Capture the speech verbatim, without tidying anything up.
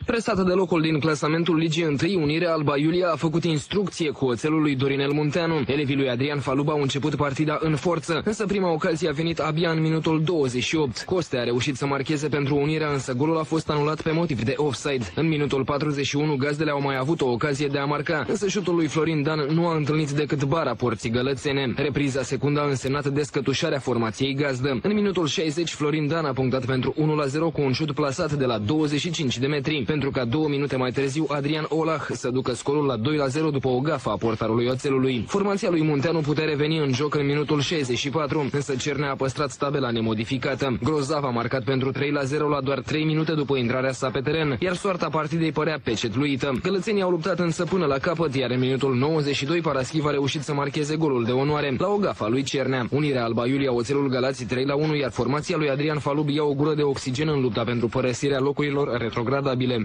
Presată de locul din clasamentul Ligii unu, Unirea Alba Iulia a făcut instrucție cu oțelul lui Dorinel Munteanu. Elevii lui Adrian Falub au început partida în forță, însă prima ocazie a venit abia în minutul douăzeci și opt. Coste a reușit să marcheze pentru Unirea, însă golul a fost anulat pe motiv de offside. În minutul patruzeci și unu, gazdele au mai avut o ocazie de a marca, însă șutul lui Florin Dan nu a întâlnit decât bara porții gălățene. Repriza secundă a însemnat descătușarea formației gazdă. În minutul șaizeci, Florin Dan a punctat pentru unu la zero cu un șut plasat de la douăzeci și cinci de metri, pentru ca două minute mai târziu Adrian Olah să ducă scorul la doi la zero după o gafă a portarului oțelului. Formația lui Munteanu putea reveni în joc în minutul șaizeci și patru, însă Cernea a păstrat tabela nemodificată. Grozav a marcat pentru trei la zero la doar trei minute după intrarea sa pe teren, iar soarta partidei părea pecetluită. Gălățenii au luptat însă până la capăt, iar în minutul nouăzeci și doi Paraschiv a reușit să marcheze golul de onoare la o gafă a lui Cernea. Unirea Alba Iulia Oțelul Galații trei la unu, iar formația lui Adrian Falub ia o gură de oxigen în lupta pentru părăsirea locurilor retrogradabile.